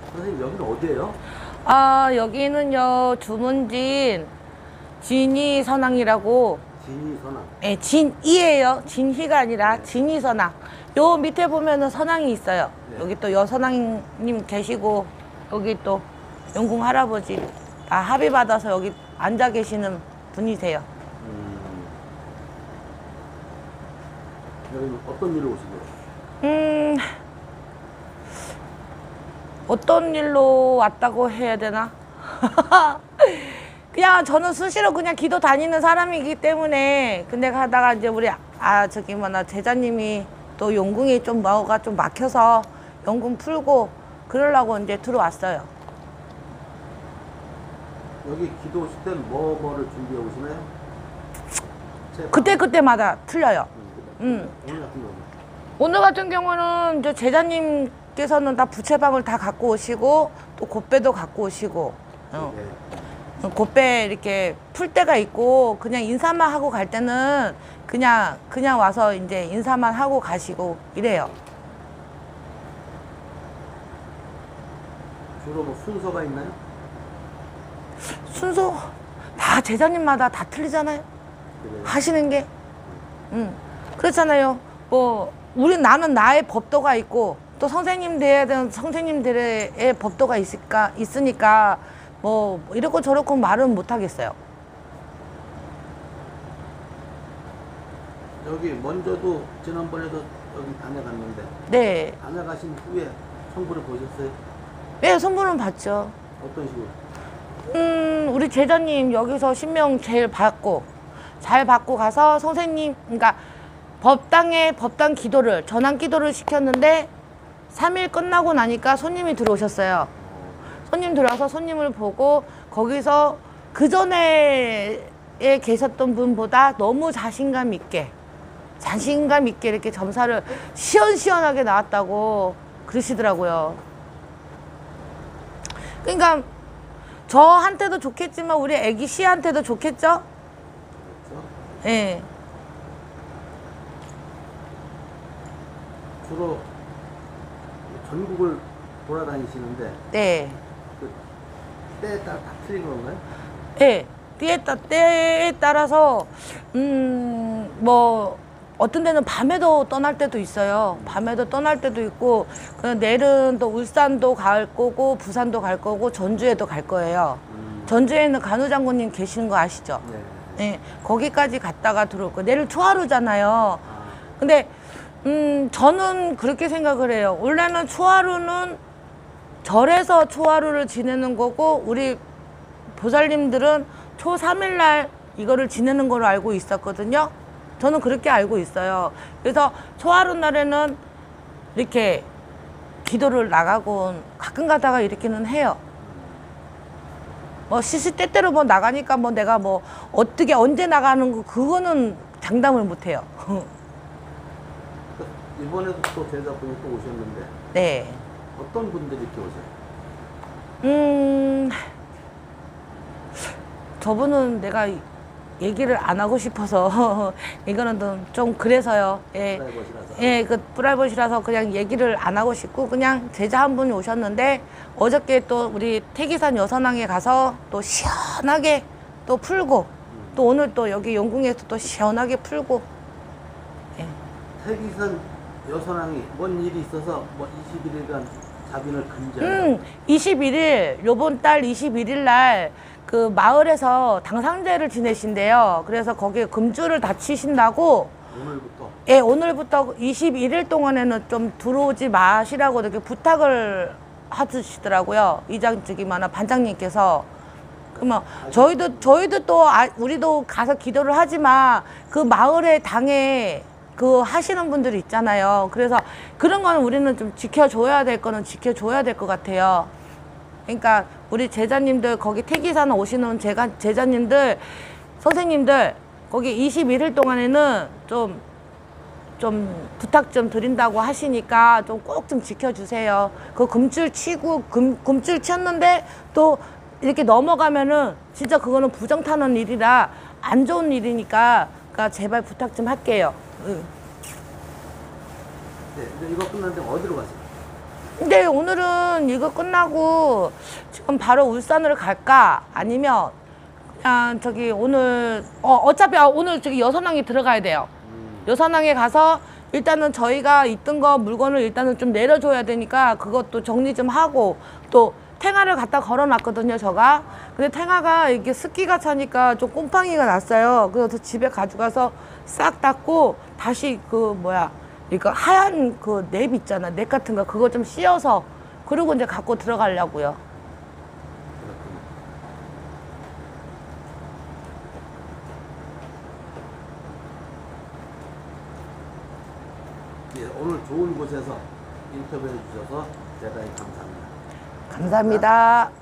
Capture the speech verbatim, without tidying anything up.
선생님 여기는 어디예요? 아, 여기는요, 주문진 진희 선왕이라고. 진희 선왕. 예, 진이에요. 진희가 아니라 네. 진희 선왕. 요 밑에 보면은 선왕이 있어요. 네. 여기 또 여선왕님 계시고, 여기 또 영궁 할아버지 다 합의 받아서 여기 앉아 계시는 분이세요. 음. 여기 어떤 일로 오신 거예요? 음, 어떤 일로 왔다고 해야 되나? 그냥 저는 수시로 그냥 기도 다니는 사람이기 때문에, 근데 가다가 이제 우리 아 저기 뭐나 제자님이 또 용궁이 좀 뭐가 좀 막혀서 용궁 풀고 그러려고 이제 들어왔어요. 여기 기도 오실 때는 뭐 뭐를 준비해 오시나요? 그때 그때마다 틀려요. 음. 음. 오늘 같은 경우. 오늘 같은 경우는 이제 제자님께서는 다 부채방을 다 갖고 오시고 또 곱배도 갖고 오시고. 어. 네. 곱배 이렇게 풀 때가 있고 그냥 인사만 하고 갈 때는 그냥 그냥 와서 이제 인사만 하고 가시고 이래요. 주로 뭐 순서가 있나요? 순서 다 제자님마다 다 틀리잖아요. 그래요? 하시는 게. 음. 그렇잖아요. 뭐 우리 나는 나의 법도가 있고 또 선생님들에 대한 선생님들의 법도가 있을까 있으니까 뭐 이렇고 저렇고 말은 못 하겠어요. 여기 먼저도 지난번에도 여기 다녀갔는데 네. 다녀가신 후에 성부를 보셨어요? 네, 선물은 받죠. 어떤 식으로? 음, 우리 제자님 여기서 신명 제일 받고 잘 받고 가서 선생님, 그러니까 법당에 법당 기도를 전환 기도를 시켰는데 삼 일 끝나고 나니까 손님이 들어오셨어요. 손님 들어와서 손님을 보고 거기서 그 전에 계셨던 분보다 너무 자신감 있게 자신감 있게 이렇게 점사를 시원시원하게 나왔다고 그러시더라고요. 그러니까 저한테도 좋겠지만 우리 애기 씨한테도 좋겠죠? 그렇죠? 예. 주로 전국을 돌아다니시는데 네. 그 때에 따라 다 틀린 건가요? 예. 때에, 따, 때에 따라서 음, 뭐 어떤 데는 밤에도 떠날 때도 있어요. 밤에도 떠날 때도 있고 그 내일은 또 울산도 갈 거고 부산도 갈 거고 전주에도 갈 거예요. 음. 전주에는 간우장군님 계시는 거 아시죠? 네. 예. 거기까지 갔다가 들어올 거예요. 내일 초하루잖아요. 아, 근데 음, 저는 그렇게 생각을 해요. 원래는 초하루는 절에서 초하루를 지내는 거고 우리 보살님들은 초 삼 일 날 이거를 지내는 걸로 알고 있었거든요. 저는 그렇게 알고 있어요. 그래서 초하루 날에는 이렇게 기도를 나가고 가끔 가다가 이렇게는 해요. 뭐 시시때때로 뭐 나가니까 뭐 내가 뭐 어떻게 언제 나가는 거 그거는 장담을 못 해요. 이번에도 또 제자분이 또 오셨는데 네. 어떤 분들이 이렇게 오세요? 음, 저분은 내가 얘기를 안 하고 싶어서 이거는 좀, 좀 그래서요. 예, 프라이버시라서. 예, 그 프라이버시라서 그냥 얘기를 안 하고 싶고 그냥 제자 한 분이 오셨는데 어저께 또 우리 태기산 여선항에 가서 또 시원하게 또 풀고 음. 또 오늘 또 여기 용궁에서 또 시원하게 풀고. 예. 태기산 여선왕이 뭔 일이 있어서 뭐 이십일 일간 자빈을 금지하는 음, 이십일 일, 요번 달 이십일 일 날 그 마을에서 당상제를 지내신대요. 그래서 거기에 금주를 다 치신다고. 오늘부터. 예, 오늘부터 이십일 일 동안에는 좀 들어오지 마시라고 이렇게 부탁을 하시더라고요. 이장 저기 뭐나 반장님께서. 그러면 저희도 저희도 또 아, 우리도 가서 기도를 하지만 그 마을의 당에 그 하시는 분들이 있잖아요. 그래서 그런 거는 우리는 좀 지켜줘야 될 거는 지켜줘야 될 것 같아요. 그러니까 우리 제자님들 거기 태기산 오시는 제가 제자님들 선생님들 거기 이십일 일 동안에는 좀 좀 부탁 좀 드린다고 하시니까 좀 꼭 좀 지켜주세요. 그 금줄 치고 금, 금줄 쳤는데 또 이렇게 넘어가면은 진짜 그거는 부정 타는 일이라 안 좋은 일이니까 그러니까 제발 부탁 좀 할게요. 응. 네, 근데 이거 끝났는데 어디로 가세요? 근데 오늘은 이거 끝나고 지금 바로 울산으로 갈까? 아니면 그냥 저기 오늘 어 어차피 아, 오늘 저기 여선항에 들어가야 돼요. 음. 여선항에 가서 일단은 저희가 있던 거 물건을 일단은 좀 내려줘야 되니까 그것도 정리 좀 하고 또 탱화를 갖다 걸어놨거든요, 저가. 근데 탱화가 이게 습기가 차니까 좀 곰팡이가 났어요. 그래서 집에 가져가서 싹 닦고 다시 그 뭐야 이거 하얀 그 냅 있잖아, 냅 같은 거 그거 좀 씌워서 그리고 이제 갖고 들어가려고요. 예, 오늘 좋은 곳에서 인터뷰해 주셔서 대단히 감사합니다. 감사합니다.